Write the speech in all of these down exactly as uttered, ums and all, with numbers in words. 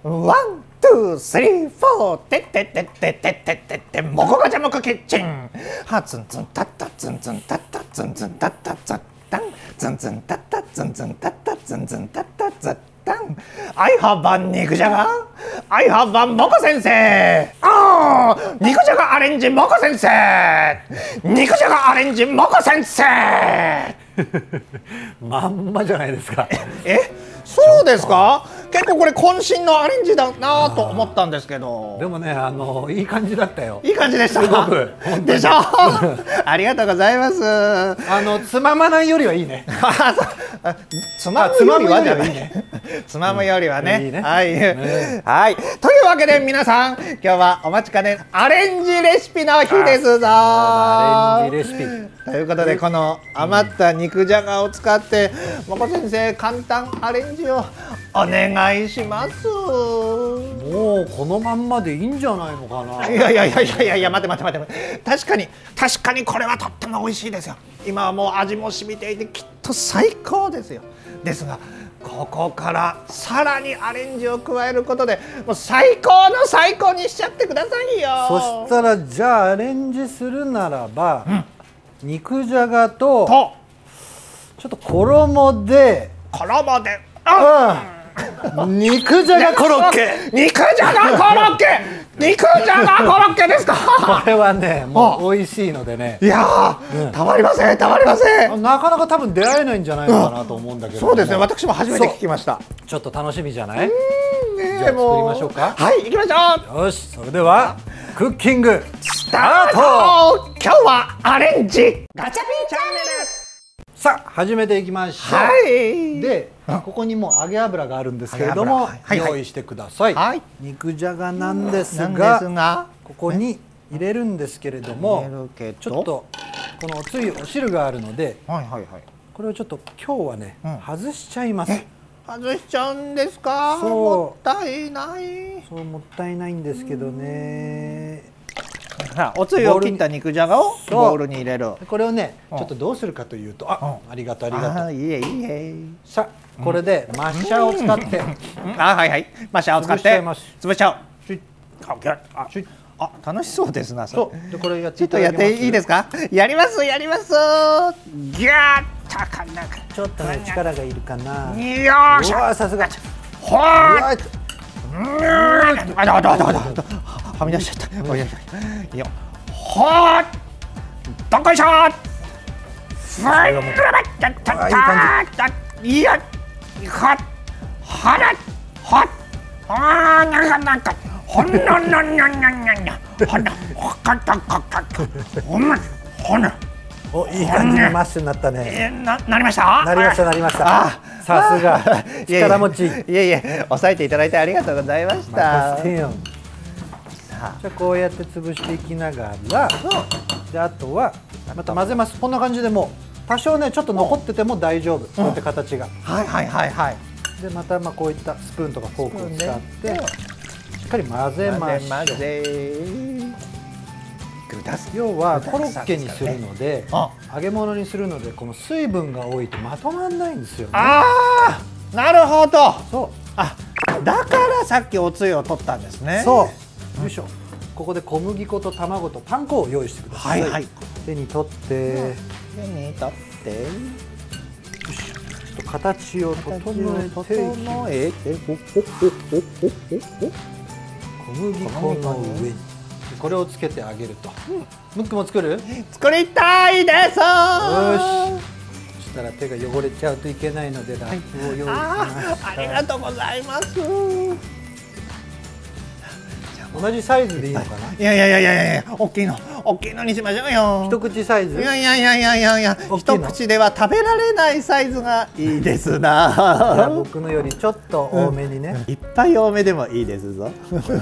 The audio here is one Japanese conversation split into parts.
ワン、ツー、スリー、フォー、てってってってってってってってもこがちゃもこキッチン。はツンツンタッタツンツンタッタツンツンタッタツッタンツンツンタッタツンツンタッタツンツンタッタツッタン。アイハバン肉じゃが。アイハバンもこ先生。ああ、肉じゃがアレンジもこ先生。肉じゃがアレンジもこ先生。 まんまじゃないですか。 え、そうですか。結構これ渾身のアレンジだなと思ったんですけど。 でもね、あのいい感じだったよ。 いい感じでした。 すごく。 でしょ。ありがとうございます。 あのつままないよりはいいね。 つまむよりはじゃないね。つまむよりはね。はい、はい。というわけで皆さん、今日はお待ちかねアレンジレシピの日ですぞ。 アレンジレシピ。 ということで、この余った肉じゃがを使ってもこ先生、簡単アレンジをお願いします。 もうこのまんまでいいんじゃないのかな。 いやいやいやいやいやいや、待て待て待て待て。確かに確かにこれはとっても美味しいですよ。今はもう味も染みていてきっと最高ですよ。ですがここからさらにアレンジを加えることでもう最高の最高にしちゃってくださいよ。 そしたらじゃあアレンジするならば、うん、肉じゃがととちょっと衣で衣でああ肉じゃがコロッケ。 肉じゃがコロッケ。肉じゃがコロッケですか。 これはね、もう美味しいのでね。 いやー、うん、たまりません、たまりません。 なかなか多分出会えないんじゃないのかなと思うんだけど、うん。 そうですね、私も初めて聞きました。 ちょっと楽しみじゃない。 ね、 じゃあ作りましょうか。 はい、行きましょう。よし、それではクッキングスタート。今日はアレンジガチャピンチャンネル。 さあ始めていきましょう。 はい、 でここにもう揚げ油があるんですけれども、はいはい、用意してください。はい、肉じゃがなんですが、ここに入れるんですけれども、ちょっとこのおつゆお汁があるので、はいはいはい、これをちょっと今日はね、うん、外しちゃいます。 外しちゃうんですか。そう、もったいない。 そう、もったいないんですけどね。 おつゆを切った肉じゃがをボウルに入れる。 これをね、ちょっとどうするかというと、あ、ありがとうありがとう。 いいえいいえ。 さあこれでマッシャーを使って、 あ、はいはい、マッシャーを使って潰しちゃう。あ、楽しそうですな。 そう。でこれやってちょっとやっていいですか。やりますやります。ギャーッたかなか。 ちょっとね力がいるかな。 よーし。 うわ、さすが。 ほー。あ、だだだだだ。はみ出しちゃった。おいおいおい。よ。ほー。どっこいしょー。ふん。いい感じ。いや。は。はら。は。ああ、なんかなんか。ほんのののののの。ほんの。ほかたかか。ほんの。ほんの。 お、いい感じにマッシュになったね。 え、な、なりました。 なりました、なりました。さすが。力持ち。 いえいえ、押さえていただいてありがとうございました。 じゃあ、こうやって潰していきながら。で、あとは。また混ぜます。こんな感じでもう。多少ね、ちょっと残ってても大丈夫。こうやって形が。 はいはいはいはい。 で、また、まあ、こういったスプーンとかフォークを使って。しっかり混ぜましょう。要はコロッケにするので、揚げ物にするので、この水分が多いとまとまらないんですよね。 ああ、なるほど。 そう。 あ、だからさっきおつゆを取ったんですね。 そう。よいしょ。ここで小麦粉と卵とパン粉を用意してください。はいはい。手に取って。 手に取って。よいしょ。ちょっと形を整えて。 整えて。 小麦粉の上に。これをつけてあげると。ムックも作る？ 作りたいです。よし。 そしたら手が汚れちゃうといけないのでラップを用意しました。 ありがとうございます。 同じサイズでいいのかな？ いやいやいやいやいや、大きいの、大きいのにしましょうよ。 一口サイズ？ いやいやいやいやいやいや、一口では食べられないサイズがいいですな。 僕のよりちょっと多めにね。 いっぱい多めでもいいですぞ。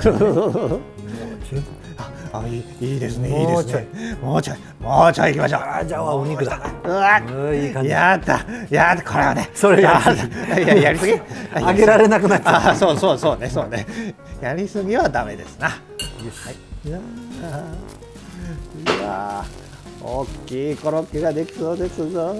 あ、いい、いいですね。いいですね。もうちょい、もうちょい行きましょう。 あ、じゃあお肉だ。 うわ、 いい感じ。 やった、やった、これはね。 それやいや、やりすぎ。 揚げられなくなっちゃう。 あ、そうそうそうね、そうね。やりすぎはダメですな。はい。うわ、大きいコロッケができそうですぞ。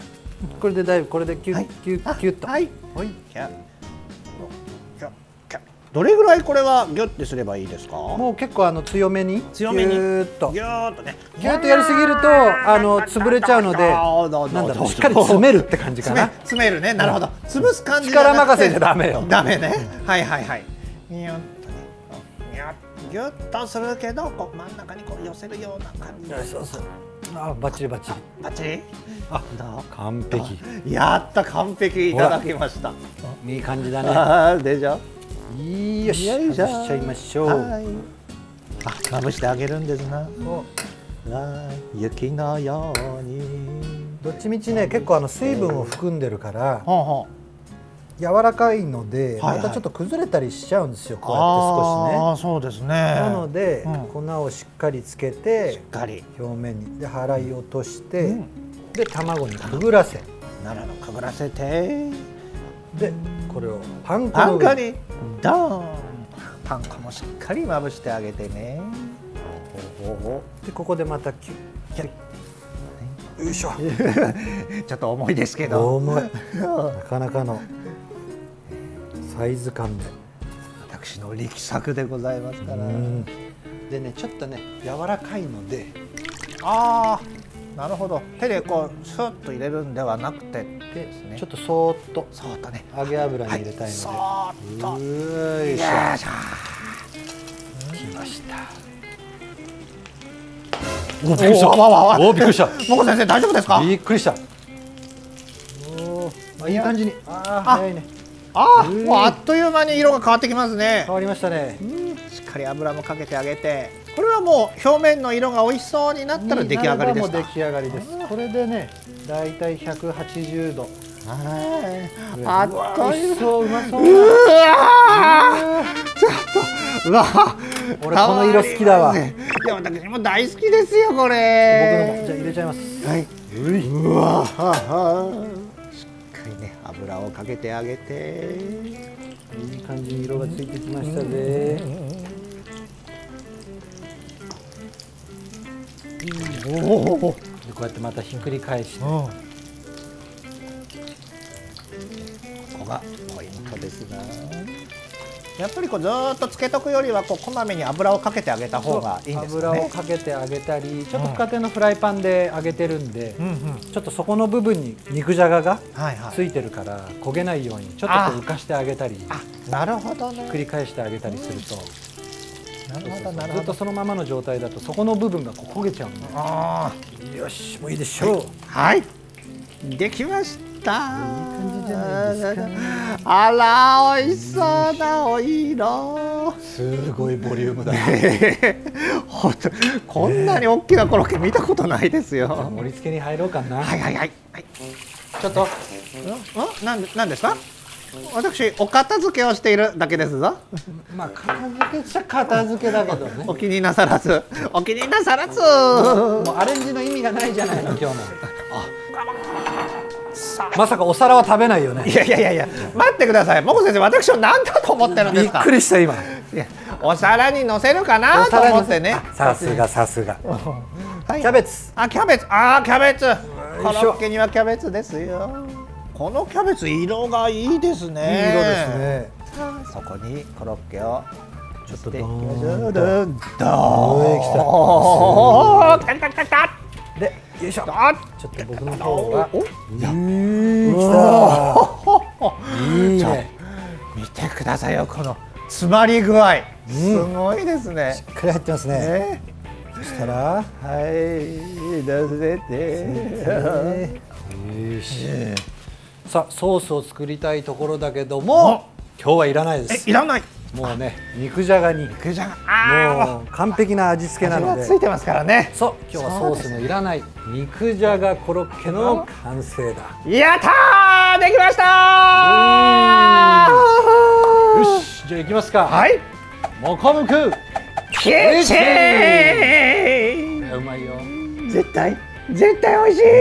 これでだいぶ、これでキュッキュッキュッと。 はい。はい。キャッキャッどれぐらいこれはギュッてすればいいですか？ もう結構あの強めに強めにギューッとギューッとね、 ギューッとやりすぎるとあの潰れちゃうので、なんだろう、しっかり詰めるって感じかな。 詰めるね、なるほど。潰す感じじゃ力なくて任せじゃダメよ。 ダメね。はいはいはい。ギュッとね、ギュッとするけど、こう真ん中にこう寄せるような感じ。 そうそう。あ、バッチリバッチリ。 バッチリ。あ、 完璧。 やった完璧いただきました。 いい感じだね。 ああ、でしょ。 いいよし、外しちゃいましょう。 あ、まぶしてあげるんですな。雪のように。 どっちみちね、結構あの水分を含んでるから柔らかいので、またちょっと崩れたりしちゃうんですよ。こうやって少しね。 あ、そうですね。 なので粉をしっかりつけて、 しっかり表面にで払い落として、で卵にくぐらせ、 なるほど、くぐらせて、 でこれをパン粉パの上にン粉にドーン。パン粉もしっかりまぶしてあげてね。 でここでまたキュッキュッ、よいしょ。 ちょっと重いですけど。 重い。なかなかのサイズ感で。 私の力作でございますから。 でね、ちょっとね柔らかいので、 ああ、なるほど。手でこうスッと入れるんではなくてですね。 ちょっとそーっとそーっとね、 揚げ油に入れたいので、 そーっと。 よいしょ。きました。お、びっくりした。お、びっくりした。 もこ先生大丈夫ですか？ びっくりした。お、いい感じに。ああ、早いね。 ああ、もうあっという間に色が変わってきますね。 変わりましたね。 しっかり油もかけてあげて、これはもう表面の色が美味しそうになったら出来上がりですか？ もう出来上がりです。これでね、だいたいひゃくはちじゅうど。 はい。あっという間。 そう、うまそう。 うわ、ちょっと、うわ、 俺この色好きだわ。 いや、私も大好きですよこれ。 僕のもじゃあ入れちゃいます。 はい。うわ、しっかりね、油をかけてあげて。 いい感じに色がついてきましたぜ。おお。こうやってまたひっくり返して。ここがポイントですな。やっぱりこうずっとつけとくよりはこうこまめに油をかけてあげた方がいいんですかね。 油をかけてあげたり、ちょっと深手のフライパンで揚げてるんで、ちょっとそこの部分に肉じゃががついてるから焦げないようにちょっとこう浮かしてあげたり、 なるほどね。 ひっくり返してあげたりすると、 なるほどなるほど。 ずっとそのままの状態だとそこの部分がこう焦げちゃうんで。 ああ、よし、もういいでしょう。 はい、できました。いい感じじゃないですかね。 あら、美味しそうなお色。 すごいボリュームだ。 本当、こんなに大きなコロッケ見たことないですよ。 盛り付けに入ろうかな。 はいはいはい。 ちょっと、 ん、なんで、なんですか。私、お片付けをしているだけですぞ。 まあ、片付けっちゃ片付けだけどね。 お気になさらず、お気になさらず。 もうアレンジの意味がないじゃないの、今日も。まさかお皿は食べないよね。 いやいやいやいや、待ってください。もこ先生、私を何だと思ってるんですか。 びっくりした今。 いや、お皿に乗せるかなと思ってね。 さすがさすが。キャベツ。 あ、キャベツ。あ、キャベツ。コロッケにはキャベツですよ。このキャベツ色がいいですね。 いい色ですね。 そこにコロッケをちょっとドドーンーン。ドーン。来た来た来た来た。 で、よいしょ。ちょっと僕の方が。 お、 いいね。 見てくださいよ、この詰まり具合。すごいですね。 しっかり入ってますね。そしたら、 はい、乗せて。 よし。さあ、ソースを作りたいところだけども、今日はいらないです。 え、いらない。 もうね、肉じゃがに肉じゃが、 もう完璧な味付けなので、 味がついてますからね。 そう、今日はソースのいらない肉じゃがコロッケの完成だ。 やったー、できましたー。 よし、じゃあ行きますか。 はい。 もこむくキッチン。 うまいよ。 絶対絶対美味しい。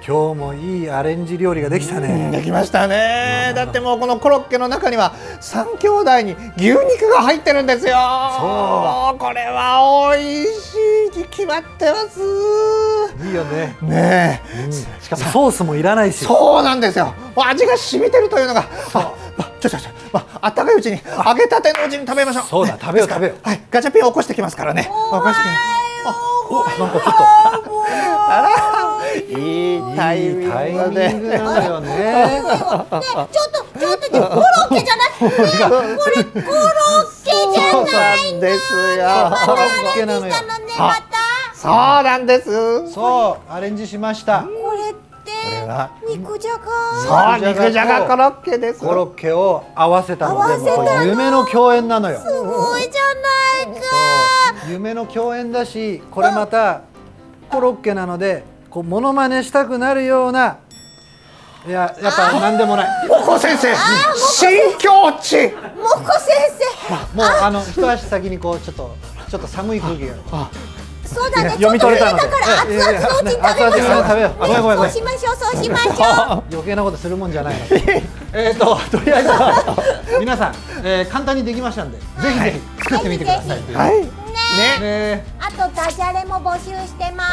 今日もいいアレンジ料理ができたね。 できましたね。だってもうこのコロッケの中には三兄弟に牛肉が入ってるんですよ。そう、これは美味しいに決まってます。 いいよね。 ねえ、 うん、しかもソースもいらないし。 そうなんですよ。味が染みてるというのが。あ、ちょちょちょ、まあったかいうちに揚げたてのうちに食べましょう。 そうだ、食べよう食べよう。 はい、ガチャピン起こしてきますからね。起こしてきます。 お、なんかちょっと。 あら、いいタイミングで。 なのよね。 ちょっとちょっとコロッケじゃない。これコロッケじゃないんですよ。 コロッケなのよ。 そうなんです。 そう、アレンジしました。 これって肉じゃが。そう、肉じゃがコロッケです。 コロッケを合わせたので、もう夢の共演なのよ。 すごいじゃないか。 夢の共演だし、これまたコロッケなので、こうモノマネしたくなるような。いや、やっぱなんでもない。 モコ先生、新境地。 モコ先生。もうあの一足先にこうちょっとちょっと寒い空気が。 そうだね。 読み取れたので。 だから熱々のうちに食べましょう。 食べよう。ごめんごめんごめん。 そうしましょう、そうしましょう。 余計なことするもんじゃないの。えっととりあえず皆さん、えー、簡単にできましたんで、ぜひぜひ作ってみてください。 はい。 ね。あとダジャレも募集してます。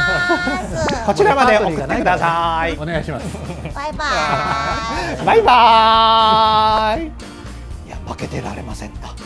こちらまで送ってください。 お願いします。 バイバイ。バイバイ。いや、負けてられませんな。